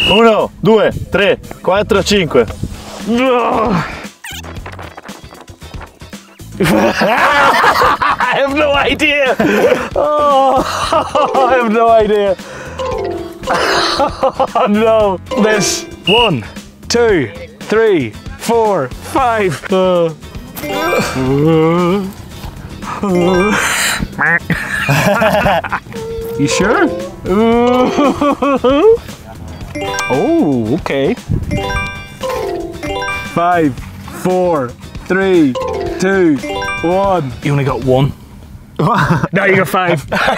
1, 2, 3, 4, 5. I have no idea. Oh, I have no idea. Oh, no. This 1, 2, 3, 4, 5. You sure? Oh, okay. 5, 4, 3, 2, 1. You only got 1. No, you got 5.